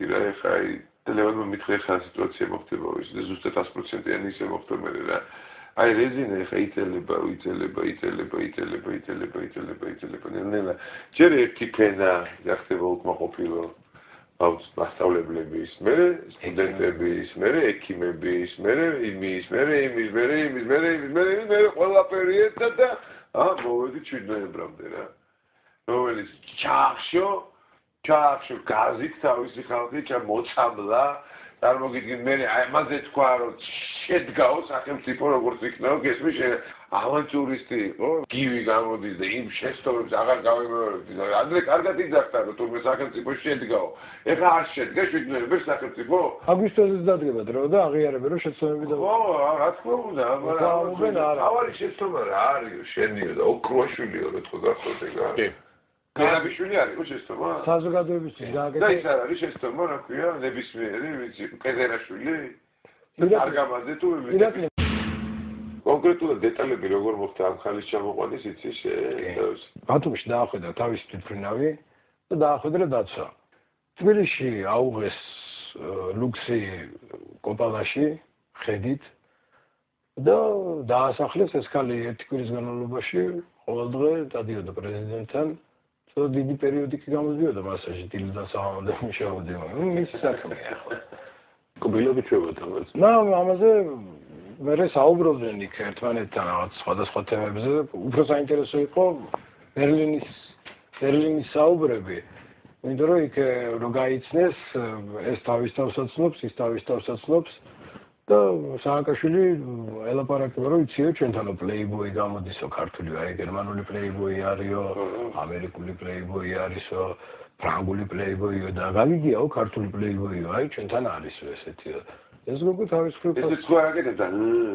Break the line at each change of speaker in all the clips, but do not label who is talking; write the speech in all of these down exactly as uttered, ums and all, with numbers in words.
მეთქი რა ეხა აი ტელევიზორმა მithre ხა სიტუაცია მოხდება ის ზუსტად sto პროცენტიანი ისე მოხდა მე რა აი რეზინა ეხა იწელება იწელება იწელება იწელება იწელება იწელება იწელება ნელა ჯერ ერთი ფენა გახდება უკმაყოფილო აუც მასშტაბლების მე სტუდენტების მე ექიმების მე იმის მე იმის მე იმის მე იმის მე მე ყველაფერი ერთად და აა მოვედი შვიდ ნოემბრამდე რა რომელიც ჩახშო ჩახშო გაზით თავისი ხალხი ჩა მოწამლა წარმოგიდგენ მე აი ამაზე თქვა რომ შედგაო სახელმწიფო როგორც იქნება გესმის ავანტურისტი იყო გივი გამოდის და იმ შეცდომებს აღარ გავიმეორებდი და ადრე კარგად იძახდა რომ თურმე სახელმწიფო შედგაო ეხლა არ შედგა შვიდ ნოემბერს სახელმწიფო
აგვისტოზე დადგება დრო და აღიარებენ რომ შეცდომები და
ხო რა თქმა უნდა მაგრამ ავარი შეცდომა რა არის შენიო და ოქროაშვილიო რო თქო გახსოვთ ეგა კერაბიშვილი არის ხო შეცდომა
საზოგადოებისთვის გააკეთე
და ის არ არის შეცდომა რა ქვია ნებისმიერი ვიცი კედერაშვილი არგამაძე თუ ვიცი კონკრეტულად დეტალები როგორ მოხდა ამ ხალის ჩამოყვანის იცი შე
ბათუმში დაახვედრა თავისი თვითმფრინავი და დაახვედრა დაცვა თბილისში აუღეს ლუქსი კოპალაში ხედით და დაასახლეს ეს ხალი ერთი კვირის განმავლობაში ყოველდღე დადიოდა პრეზიდენტთან so დიდი პერიოდი კი გამოდიოდა მასაჟი დილიდან საღამომდე მუშაობდიო მის საქმეა ხო
კობილობით შევედა
და ამაზე მე საუბრობდნენ იქ ერთმანეთთან რაღაც სხვადასხვა თემებზე უფრო საინტერესო იყო ბერლინის ბერლინის საუბრები იმიტომ რომ იქ რო გაიცნეს ეს თავის თავსაცნობს ის თავის თავსაცნობს და სააკაშვილი ელაპარაკება რომ იციო ჩვენთანო პლეიბოი გამოდისო ქართული აი გერმანული პლეიბოი არისო ამერიკული პლეიბოი არისო ფრანგული პლეიბოიო და გაგიგიაო ქართული პლეიბოიო აი ჩვენთან არისო ესეთიო ეს გოგო თავის ხრივ
ეს სხვა აკეთებდა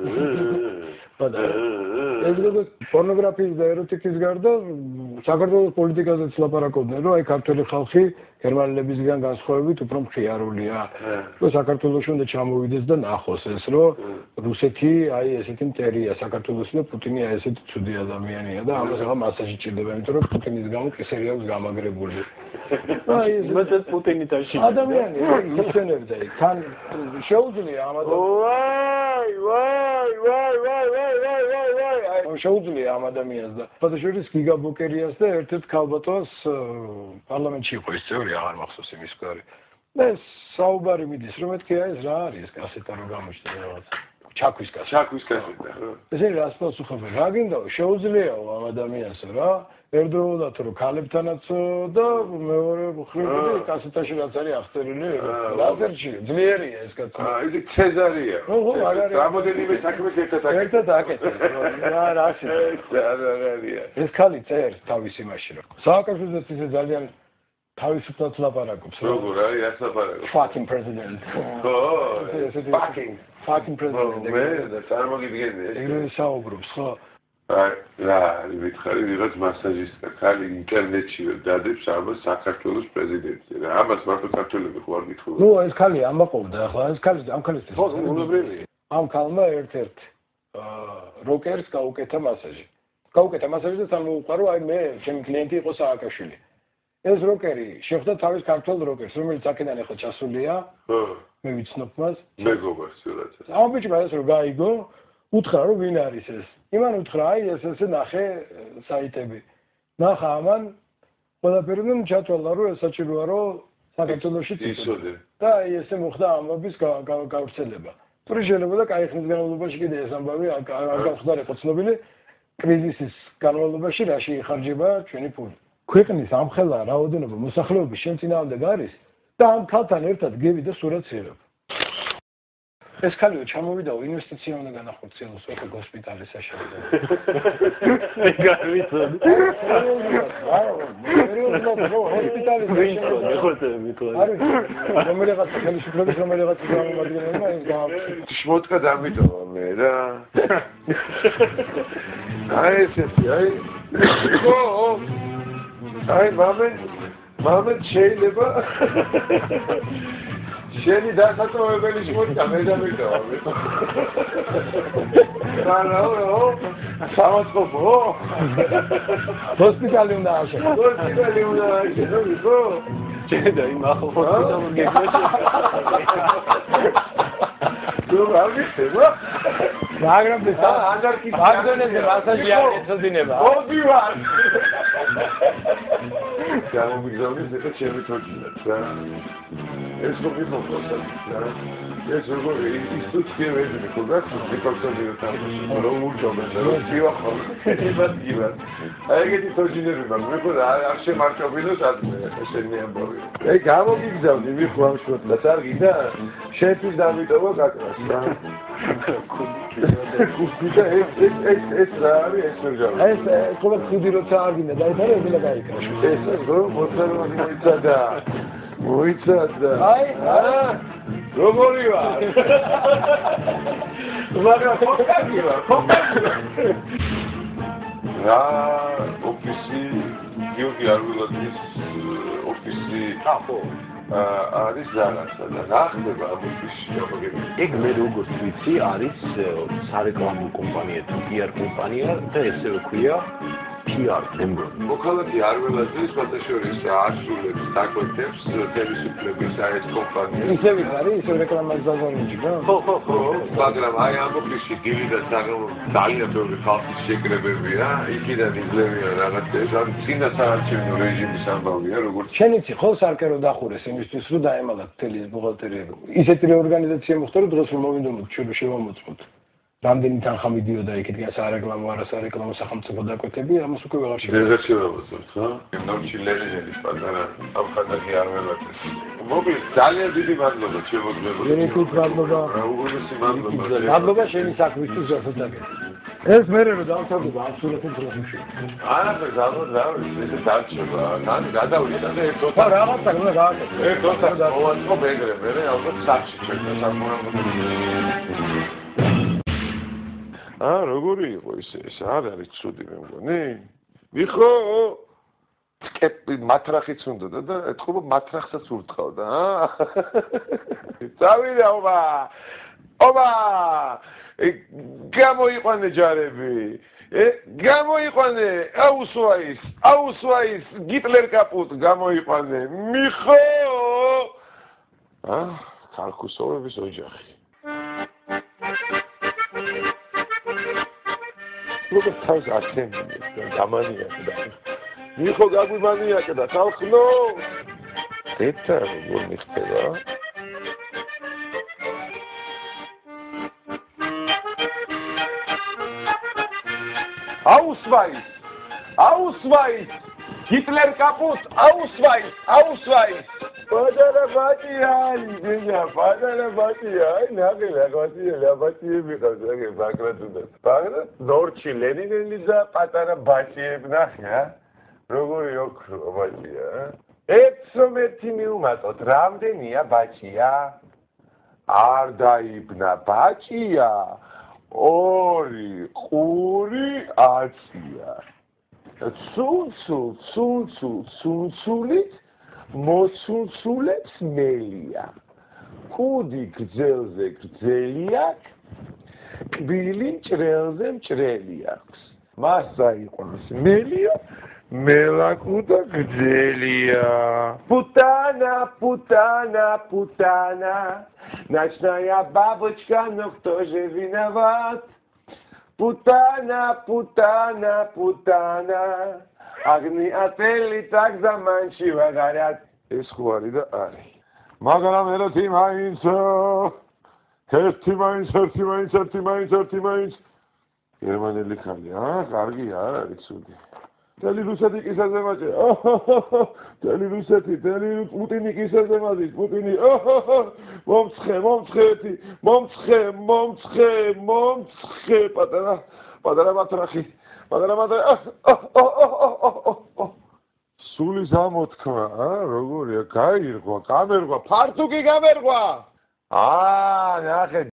ბადა ეს გოგო პორნოგრაფიის და ეროტიკის გარდა საქართველოს პოლიტიკაზეც ლაპარაკობდნენ რომ აი ქართული ხალხი გერმანელებისგან განსხვავებით უფრო მხიარულია რომ საქართველოში უნდა ჩამოვიდეს და ნახოს ეს რომ რუსეთი აი ესეთი მტერია საქართველოსი და პუტინი აი ესეთი ცუდი ადამიანია და ამას ახლა მასაჟი ჭირდება იმიტომ რომ პუტინის გამო კისერი აქვს გამაგრებული აი ეს
მეტად პუტინი თაში
ადამიანი ისენებდა იქ თან შეუძლია ამ ადამიანს ვაი ვაი ვაი ვაი ვაი ვაი ვაი აი შეუძლია ამ ადამიანს და ფათაშორის გიგა ბოკერიას და ერთ-ერთ ქალბატონს პარლამენტში იყო ის წევრი აღარ მახსოვს იმის გვარი და საუბარი მიდის რომ მეთქი აი ეს რა არის კასეტა რომ გამოჩნდა რაღაც ჩაქვის კასეტა
ჩაქვის კასეტა ხო
ესე რას პასუხობენ რა გინდაო შეუძლიაო ამ ადამიანს რა ერთდროულად რომ ქალებთანაცო და მეორე მხრივ კასეტაში რაც არის აღწერილი ლაზერში ძლიერია ეს კაცი
აი ეს ცეზარია
ხო ხო მაგარი
რამოდენიმე საქმეს ერთად აკეთებს
ერთად აკეთებს რა რაში
ცეზარია
ეს ხალი წერს თავის იმაში რომ სააკაშვილიც ისე ძალიან თავისუფლად ლაპარაკობს
როგორ არის ეს ლაპარაკობს
fucking president
ხო
fucking fucking president
მე და წარმოგიდგენდი
ეგრევე საუბრობს ხო
აი რა ვითხარი ვიღაც მასაჟისტი ხალი ინტერნეტში დადებს ამას საქართველოს პრეზიდენტზე რა ამას მარტო ქართველები ხო არ გითხოვენ
ნუ ეს ხალი ამაყობდა ახლა ეს ხალი ამ ხალისთვის
ხო უნებრივია
ამ ხალმა ერთ-ერთ როკერს გაუკეთა მასაჟი გაუკეთა მასაჟი და სამოუყარო აი მე ჩემი კლიენტი იყო სააკაშვილი ეს როკერი შეხვდა თავის ქართველ როკერს რომელიც აქედან ახლა ჩასულია
ხო
მე ვიცნობ მას
მეგობარს ვიღაცას
ამ ბიჭმა ეს რო გაიგო უთხრა რომ ვინ არის ეს იმან უთხრა აი ეს ესე ნახე საიტები ნახა ამან ყველაფერი და ჩათვალა რომ ეს საჭიროა რომ საქართველოში
ისოდე
და აი ესე მოხდა ამბების გავრცელება თორე შეიძლება და კაი ხნის განმავლობაში კიდე ეს ამბავი არ გავხდარიყო ცნობილი კრიზისის განმავლობაში რაში იხარჯება ჩვენი ფული ქვეყნის ამხელა რაოდენობა მოსახლეობის შენ წინააღმდეგ არის და ამ ქალთან ერთად გევი და სურათს იღებ ეს ხალიო ჩამოვიდაო ინვესტიცია უნდა განახორციელოს ოქრო ჰოსპიტალის საშუალებლად.
ეგარ ვიცოდი. ჰოსპიტალის საშუალებლად მithod.
არის რომელიღაც ხელისუფლების რომელიღაც გამომადგენელმა ეს გააკეთა.
შმოტკა დამიტოვა მე რა. აი ესეთი აი ო აი მამენ მამენ შეიძლება შენი დასაწოვებელი შმოტკა მე დამიტოვა მე. რა სამაცხოვო ჰოსპიტალი უნდა აღშენო. ჰოსპიტალი უნდა აღშენო.
ჭედა იმ ახალ ჰოსპიტალურ გეგმაში.
ნუ არ ვიცი,
მაგრამ და
ანარქისტი
ბაგდონეზე მასაჟი არ ეცოდინება.
მოდი ვარ. გამომიგზავნეს ეს ჩემი თოჯინა რა. ეს როგორი მოხდა რა. ეს როგორი ის თუ შეიძლება ხო გაკეთებული თამაში რომ ურჩობენ და რომ გიახო. იმას აი ეგეთი თოჯინები მაქვს. მე ხო არ შემარჯობინოს ადმე ესენი ამბავი. აი გამომიგზავნე მიხო ამ შოთლას არგი და შეფის დამიტოვა გაკრას რა. კუსტიკა ეს ეს ეს რა არის ეს რა.
ეს ყოველ ხუდი როცა არგინა და ეს არის ელა გაიქრა.
ეს რო მოწერვანი მოიცადა. მოიცადა.
აი
აა როგორი ვარ? მაგრამ ფოტკი ვარ, ფოტკი. რა ოფისი გიორგი არვილაძის ოფისი
ახო
არის რაღაცა და რა ხდება ამ ოფისში გამოგები.
ეგ მე როგორც ვიცი არის სარეკლამო კომპანია თუ პი არ კომპანია და ესევე ქვია პი არ მეგონი.
მოქალაქე არველაძის ფოტოშორის ასრულებს დაკვეთებს თელესუფლების ეს კომპანია.
ისევ არის ისევ რეკლამას დაგონიჭი რა.
ხო ხო ხო
მაგრამ აი ამ ოფისში დილიდან ძალიან ბევრი ხალხის შეკრებებია, იქიდან იძლევიან რაღაცებს, ან წინა საარჩევნო რეჟიმის ამბავია, როგორც
შენ იცი ხო სარკერო დახურეს იმისთვის რომ დაემალათ თელის ბუღალტერიები. ისეთი რეორგანიზაცია მოხდა რომ დღეს რომ მოვიდომოთ ჩვენ შევამოწმოთ. რამდენი თანხა მიდიოდა იქიდან სარეკლამო არასარეკლამო სახელმწიფო დაკვეთები, ამას უკვე ვეღარ
შეიძლება. ეს შევამოწმოთ, ხო? ნორჩი ლენინის პატარა ამხანაგი არველაძეს. მოკლედ ძალიან დიდი მადლობა შემოგვიყვება.
ერეკით მადლობა.
უგუნისი მადლობა.
მადლობა შენი საქმისთვის რასაკეთე. ეს მერე რომ დავთავაზა აბსოლუტურ პროფილში.
არა, ზალოდ რა, ესე დარჩება. თან გადავიდა და ერთ ოთხ
ხო რაღაცა უნდა გააკეთო.
ერთ ოთხ მოვაწყობ ეგრე, მე ალბათ საჭი ჩვენდა სამურამო. აა როგორი იყო ისე ეს არ არის ცუდი მე მგონი მიხო კეპი მატრახიც უნდა და ეთქობა მატრახსაც ურტყავდა აა წავიდა ობა ობა გამოიყვანე ჯარები ე გამოიყვანე აუსვაის აუსვაის გიტლერ კაპუტ გამოიყვანე მიხო აა ხალხოსოვების ოჯახი როგორც თავს ასემბლეა და გამანიაკდა. მიხო გაგვიმანიაკდა ხალხო. ეცა როგორ მიხდება? აუსვაის! აუსვაის! ჰიტლერ კაპუტ! აუსვაის! აუსვაის! პატარა ბატია, იზენა, პატარა ბატია, აი ნახე რა ბატია, რა ბატია მიყავს, ეგ ბაგრატუდა. ბაგრატ ნორჩი ლენინელი და პატარა ბატიებ ნახე, ა? როგორი ოქრო ბატია, ა? ეცომეთი მიუმატოთ, რამდენია ბატია? არ დაიბნა ბატია. ორი ყური აცია. ცუნცულ, ცუნცულ, ცუნცულით მოცულცულებს მელია. კუდი გძელზე გძელი აქვს, კბილი მჭრელზე მჭრელი აქვს. მას დაიყვანს მელიო, მელაკუ და გძელია. Путана, путана, путана, ночная бабочка, но кто же виноват? Путана, путана, путана. Огни отели так заманчиво горят. ეს ხო არის და არის. მაგრამ ერთი მაინც ერთი მაინც ერთი მაინც ერთი მაინც ერთი მაინც გერმანელი ხალხი, აა, კარგია, არ არის ცუდი. თელი რუსეთი კისერზე მაჭე. თელი რუსეთი, თელი პუტინი კისერზე მადის, პუტინი. მომცხე, მომცხეთი, მომცხე, მომცხე, მომცხე, პატარა, პატარა მატრახი. პატარა მატრახი. სულის ამოთქმა, აა, როგორია, გაირღვა, გამერღვა, ფართუკი გამერღვა. აა, ნახე